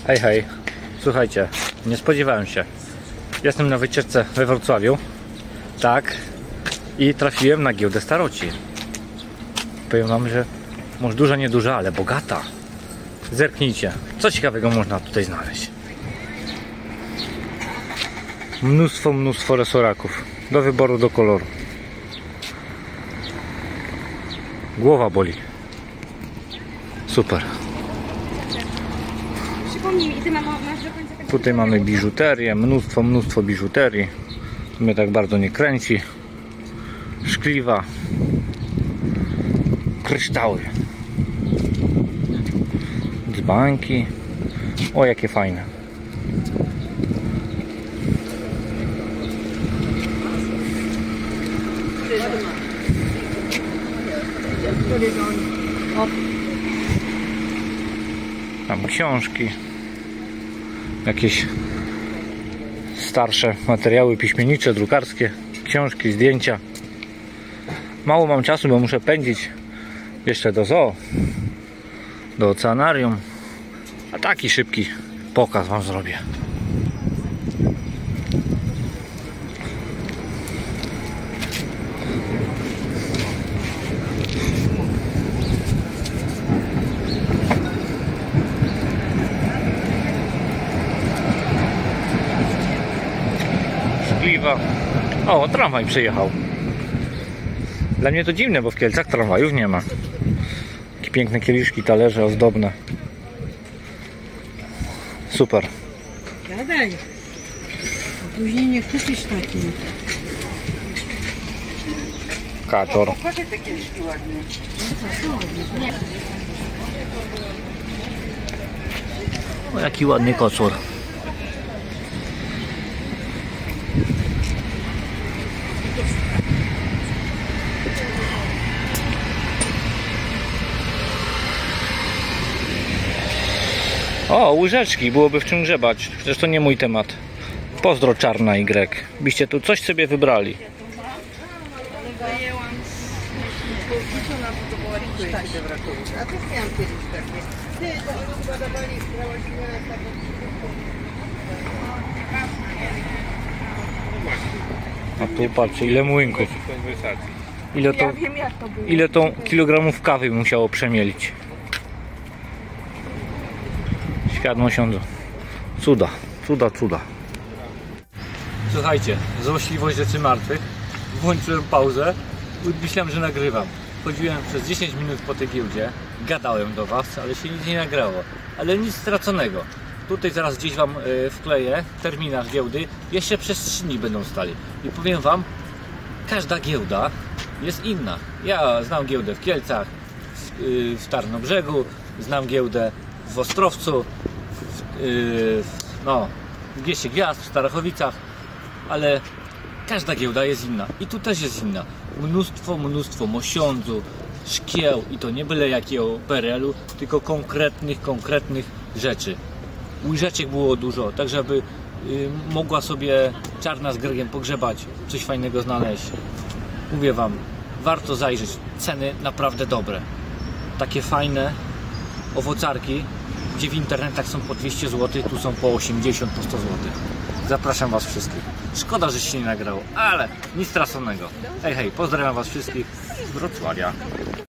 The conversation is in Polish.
Hej, hej. Słuchajcie, nie spodziewałem się. Jestem na wycieczce we Wrocławiu. Tak. I trafiłem na giełdę staroci. Powiem wam, że może duża, nieduża, ale bogata. Zerknijcie, co ciekawego można tutaj znaleźć. Mnóstwo resoraków. Do wyboru, do koloru. Głowa boli. Super. Tutaj mamy biżuterię, mnóstwo biżuterii. To mnie tak bardzo nie kręci. Szkliwa. Kryształy. Dzbanki. O, jakie fajne. Tam książki, jakieś starsze materiały piśmiennicze, drukarskie, książki, zdjęcia. Mało mam czasu, bo muszę pędzić jeszcze do zoo, do oceanarium, a taki szybki pokaz wam zrobię. O, tramwaj przyjechał. Dla mnie to dziwne, bo w Kielcach tramwajów nie ma. Takie piękne kieliszki, talerze ozdobne. Super. Gadaj. A później nie kupisz taki. Kaczor. Pokażę te kieliszki ładnie. O, jaki ładny kocur. O, łyżeczki, byłoby w czym grzebać. Przecież to nie mój temat. Pozdro Czarna Y. Byście tu coś sobie wybrali. A tu patrzcie, ile młynków. Ile to kilogramów kawy musiało przemielić. Światło siądą. Cuda. Słuchajcie, złośliwość rzeczy martwych. Włączyłem pauzę. Myślałem, że nagrywam. Chodziłem przez 10 minut po tej giełdzie. Gadałem do was, ale się nic nie nagrało. Ale nic straconego. Tutaj zaraz gdzieś wam wkleję terminarz giełdy. Jeszcze przez 3 dni będą stali. I powiem wam, każda giełda jest inna. Ja znam giełdę w Kielcach, w Tarnobrzegu, znam giełdę w Ostrowcu, w Gieście Gwiazd, w Starachowicach, ale każda giełda jest inna i tu też jest inna. Mnóstwo mosiądzu, szkieł i to nie byle jakiego PRL-u, tylko konkretnych rzeczy. Łyżeczek było dużo, tak żeby mogła sobie Czarna z Gregiem pogrzebać, coś fajnego znaleźć. Mówię wam, warto zajrzeć, ceny naprawdę dobre. Takie fajne owocarki, gdzie w internetach są po 200 zł, tu są po 80, po 100 zł. Zapraszam was wszystkich. Szkoda, że się nie nagrało, ale nic straconego. Hej, pozdrawiam was wszystkich z Wrocławia.